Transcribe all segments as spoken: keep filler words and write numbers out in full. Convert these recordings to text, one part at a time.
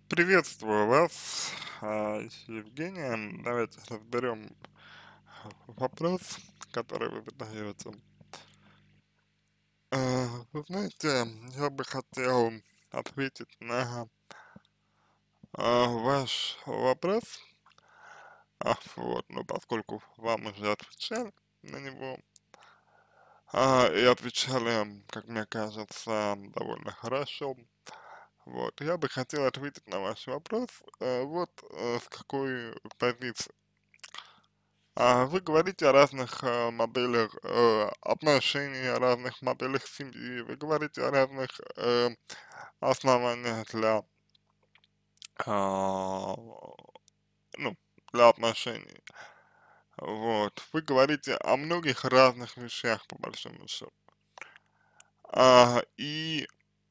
Приветствую вас, а, Евгения. Давайте разберем вопрос, который вы задаете. А, Вы знаете, я бы хотел ответить на а, ваш вопрос, а, вот, но поскольку вам уже отвечали на него, а, и отвечали, как мне кажется, довольно хорошо, вот, я бы хотел ответить на ваш вопрос, э, вот э, с какой позиции. А, Вы говорите о разных э, моделях э, отношений, о разных моделях семьи, вы говорите о разных э, основаниях для, а, ну, для отношений. Вот. Вы говорите о многих разных вещах, по большому счету. А, и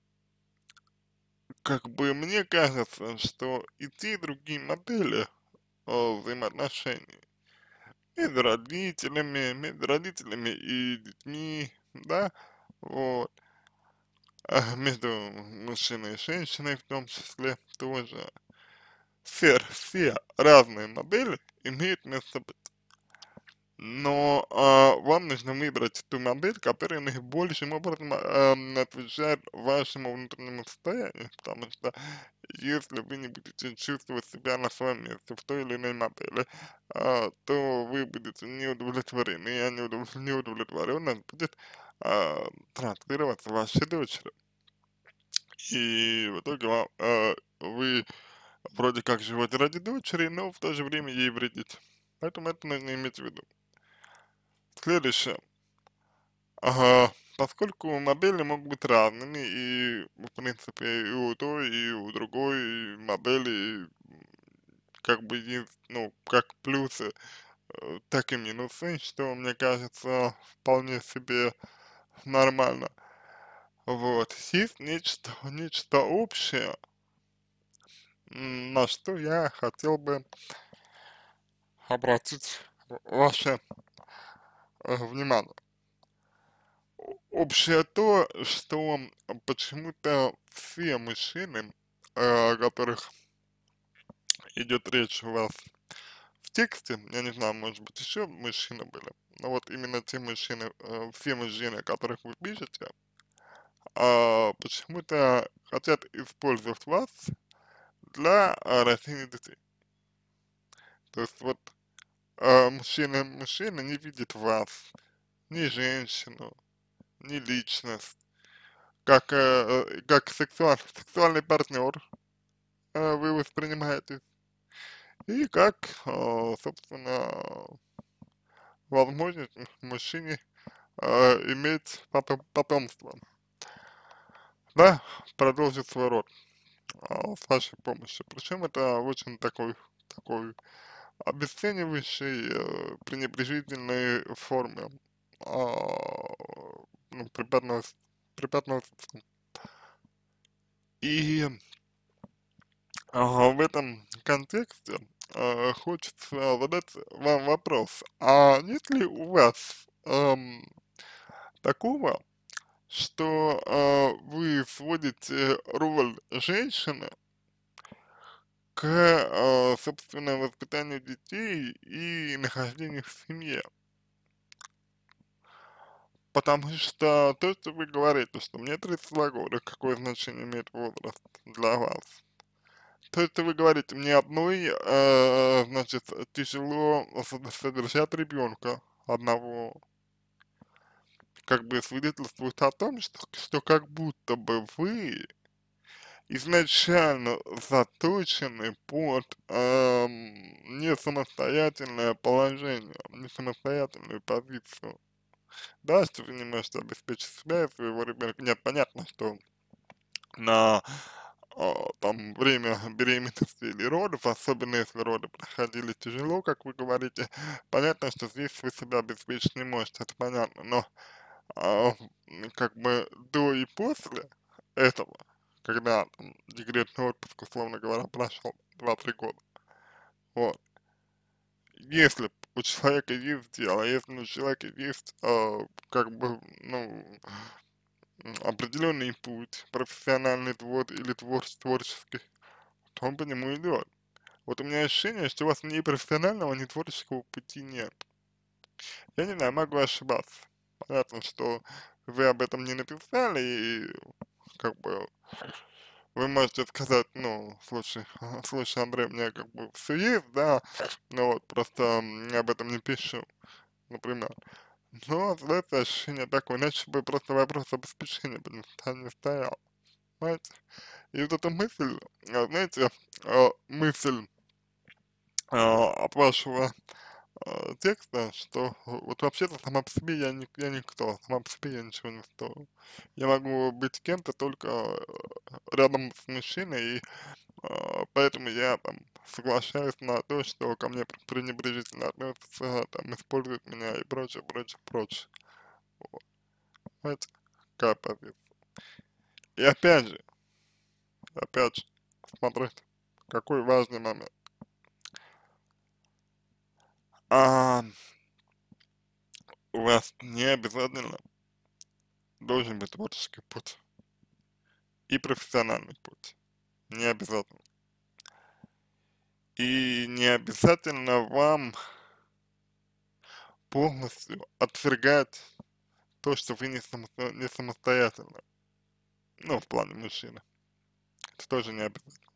как бы мне кажется, что и те, и другие модели э, взаимоотношений между родителями, между родителями и детьми, да, вот, а, между мужчиной и женщиной в том числе тоже. Все, все разные модели имеют место быть. Но а, вам нужно выбрать ту модель, которая наибольшим образом а, ам, отвечает вашему внутреннему состоянию, потому что если вы не будете чувствовать себя на своем месте в той или иной модели, а, то вы будете неудовлетворены, а неудов- неудовлетворенность будет а, транслироваться вашей дочери. И в итоге ва- а, вы вроде как живете ради дочери, но в то же время ей вредите. Поэтому это нужно иметь в виду. Следующее. Ага, поскольку модели могут быть разными, и, в принципе, и у той, и у другой модели, м, как бы есть, ну, как плюсы, э, так и минусы, что, мне кажется, вполне себе нормально. Вот. Есть нечто, нечто общее, м, на что я хотел бы обратить ваше э, внимание. Общее то, что почему-то все мужчины, э, о которых идет речь у вас в тексте, я не знаю, может быть, еще мужчины были, но вот именно те мужчины, э, все мужчины, о которых вы пишете, а, почему-то хотят использовать вас для а, рождения детей. То есть вот а, мужчина, мужчина не видит вас, ни женщину, ни личность, как, э, э, как сексуаль, сексуальный партнер, э, вы воспринимаете, и как, э, собственно, возможность мужчине э, иметь потом, потомство, да, продолжить свой род а, с вашей помощью. Причем это очень такой, такой обесценивающей, э, пренебрежительной форме, а, ну, преподносит, преподносится. И ага, в этом контексте э, хочется задать вам вопрос. А нет ли у вас эм, такого, что э, вы сводите роль женщины к, э, собственно, воспитанию детей и нахождению в семье? Потому что то, что вы говорите, что мне тридцать два года, какое значение имеет возраст для вас? То, что вы говорите, мне одной, э, значит, тяжело сод- содержать ребенка одного, как бы свидетельствует о том, что, что как будто бы вы изначально заточены под эм, не самостоятельное положение, не самостоятельную позицию. Да, что вы не можете обеспечить себя и своего ребенка. Нет, понятно, что на а, там время беременности или родов, особенно если роды проходили тяжело, как вы говорите, понятно, что здесь вы себя обеспечить не можете, это понятно, но а, м, как бы до и после этого, когда там, декретный отпуск, условно говоря, прошел два-три года, вот, если у человека есть дело, если у человека есть, а, как бы, ну, м, определенный путь, профессиональный твор или твор творческий, то он по нему идет. Вот у меня ощущение, что у вас ни профессионального, ни творческого пути нет. Я не знаю, могу ошибаться. Понятно, что вы об этом не написали, и как бы вы можете сказать, ну, слушай, слушай, Андрей, у меня как бы все есть, да, но вот просто м, я об этом не пишу, например. Но, знаете, ощущение такое, иначе бы просто вопрос обеспечения бы не ста- не стоял, понимаете? И вот эта мысль, а, знаете, а, мысль а, от вашего а, текста, что вот вообще-то сама по себе я, не, я никто, сама по себе я ничего не стою. Я могу быть кем-то только э, рядом с мужчиной, и а, поэтому я там соглашаюсь на то, что ко мне пр- пренебрежительно относятся, там, используют меня и прочее, прочее, прочее. Вот. Знаете, какая позиция. И опять же, опять же, смотрите, какой важный момент. А, у вас не обязательно должен быть творческий путь и профессиональный путь. Не обязательно. И не обязательно вам полностью отвергать то, что вы не, само, не самостоятельно. Ну, в плане мужчины. Это тоже не обязательно.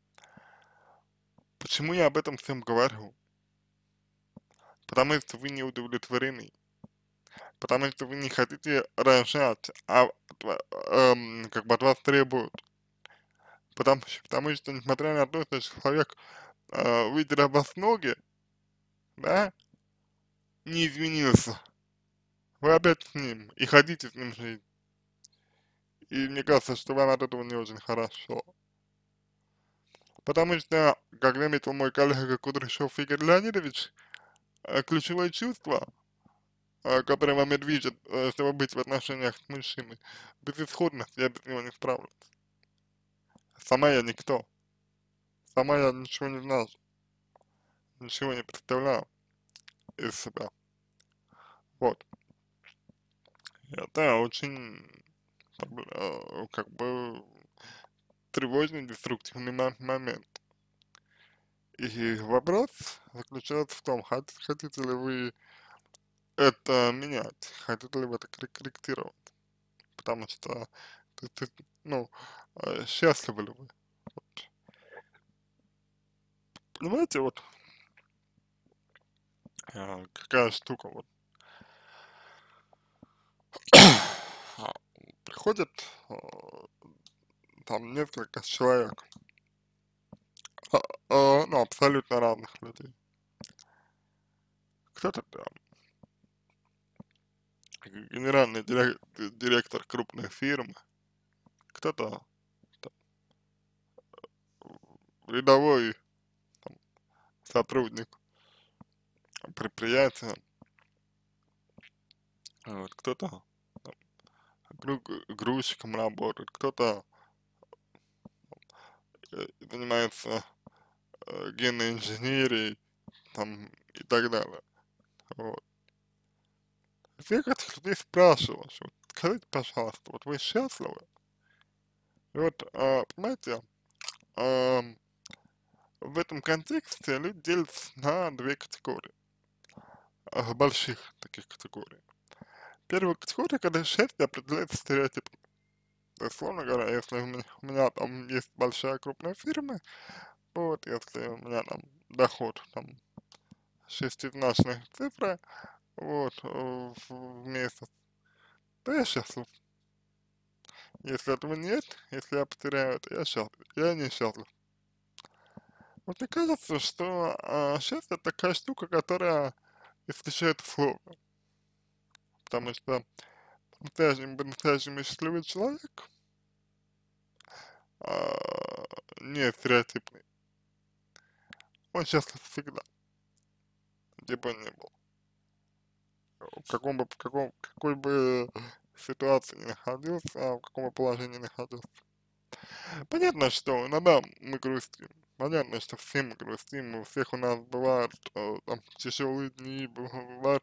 Почему я об этом всем говорю? Потому что вы не удовлетворены. Потому что вы не хотите рожать, а эм, как бы от вас требуют. Потому, что- потому что, несмотря на то, что человек э, вытер об вас ноги, да, не изменился. Вы опять с ним и хотите с ним жить. И мне кажется, что вам от этого не очень хорошо. Потому что, как заметил мой коллега Кудряшов Игорь Леонидович, э, ключевое чувство, э, которое вами движет, э, чтобы быть в отношениях с мужчиной, безысходность, я без него не справлюсь. Сама я никто, сама я ничего не знаю, ничего не представляю из себя. Вот. Это очень, э, как бы, тревожный, деструктивный мо- момент. И вопрос заключается в том, хот- хотите ли вы это менять, хотите ли вы это коррек- корректировать, потому что, ты, ты, ну, э, счастливы ли вы, понимаете, вот э, какая штука, вот, а, приходит э, там несколько человек, а, а, ну, абсолютно разных людей, кто-то там генеральный дирек- директор крупной фирмы, кто-то там рядовой там, сотрудник предприятия, вот, кто-то там гру- грузчиком работает, кто-то э, занимается э, генной инженерией там и так далее. Вот. Всех этих людей спрашиваешь, вот, скажите, пожалуйста, вот вы счастливы? И вот, а, понимаете, ам, в этом контексте люди делятся на две категории, а, больших таких категорий. Первая категория, когда счастье определяется стереотипом. То есть, условно говоря, если у меня, у меня там есть большая крупная фирма, вот, если у меня там доход там шестизначные цифры, вот, э, в, в месяц, то я счастлив. Если этого нет, если я потеряю это, я счастлив, я несчастлив. Вот мне кажется, что а, счастье это такая штука, которая исключает условия, потому что по-настоящему, по-настоящему счастливый человек а, не стереотипный, он счастлив всегда, где бы он ни был, в каком бы, в каком, какой бы ситуации ни находился, а в каком бы положении ни находился. Понятно, что иногда мы грустим. Понятно, что все мы грустим, у всех у нас бывают э, там тяжелые дни, бывают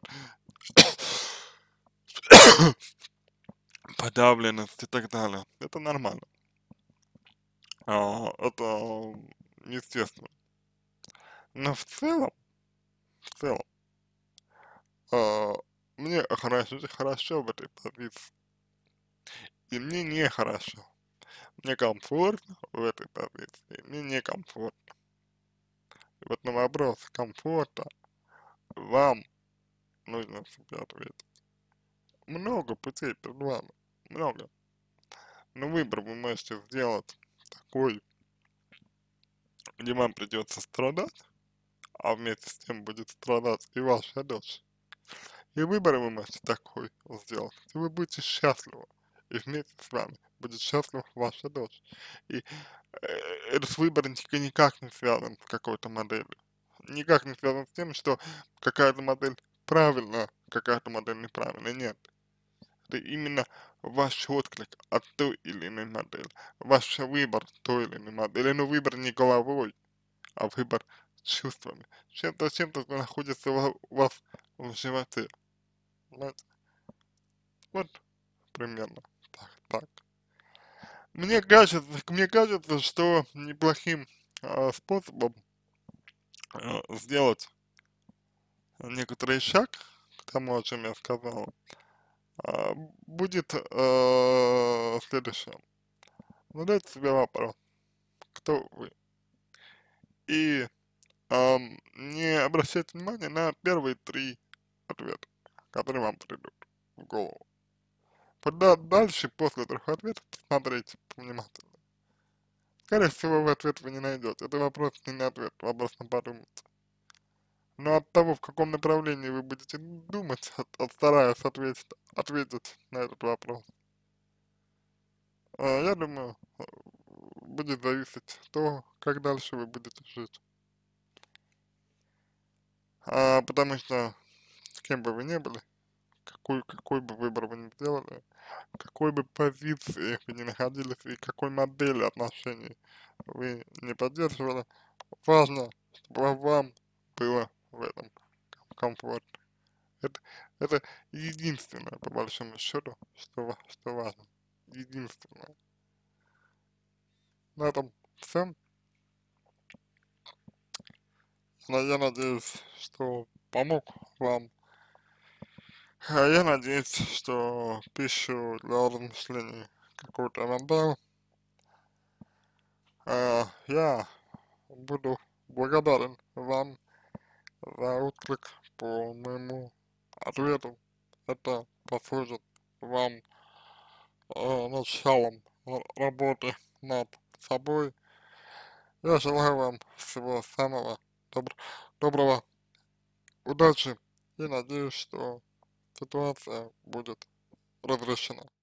подавленность и так далее. Это нормально. А, это естественно. Но в целом, в целом, а, мне хорошо, хорошо в этой позиции, и мне нехорошо. Мне комфортно в этой позиции, мне некомфортно. И вот на вопрос комфорта вам нужно себе ответить. Много путей перед вами, много. Но выбор вы можете сделать такой, где вам придется страдать, а вместе с тем будет страдать и ваша дочь. И выбор вы можете такой сделать, и вы будете счастливы, и вместе с вами будет счастлива ваша дочь. И э, этот выбор ни- никак не связан с какой-то моделью. Никак не связан с тем, что какая-то модель правильная, какая-то модель неправильная. Нет. Это именно ваш отклик от той или иной модели. Ваш выбор той или иной модели. Но выбор не головой, а выбор чувствами. Чем-то, чем-то что находится у вас в животе. Понимаете? Вот примерно так, так. Мне кажется, мне кажется, что неплохим а, способом а, сделать некоторый шаг к тому, о чем я сказал, а, будет а, следующее. Задать себе вопрос, кто вы. И ам, не обращать внимания на первые три ответа, которые вам придут в голову. Куда дальше, после трех ответов, посмотрите внимательно. Скорее всего, в ответ вы не найдете. Это вопрос не на ответ, вопрос на подумать. Но от того, в каком направлении вы будете думать, от, от стараясь ответить, ответить на этот вопрос, а, я думаю, э, будет зависеть то, как дальше вы будете жить. А, потому что, с кем бы вы ни были, какой, какой бы выбор вы ни сделали, в какой бы позиции вы ни находились и какой модели отношений вы не поддерживали, важно, чтобы вам было в этом комфортно. Это, это единственное, по большому счету, что, ва- что важно. Единственное. На этом все. Но я надеюсь, что помог вам. А я надеюсь, что пищу для размышлений какую-то вам дал. А, я буду благодарен вам за отклик по моему ответу. Это послужит вам э, началом р- работы над собой. Я желаю вам всего самого добр- доброго, удачи и надеюсь, что ситуация будет разрешена.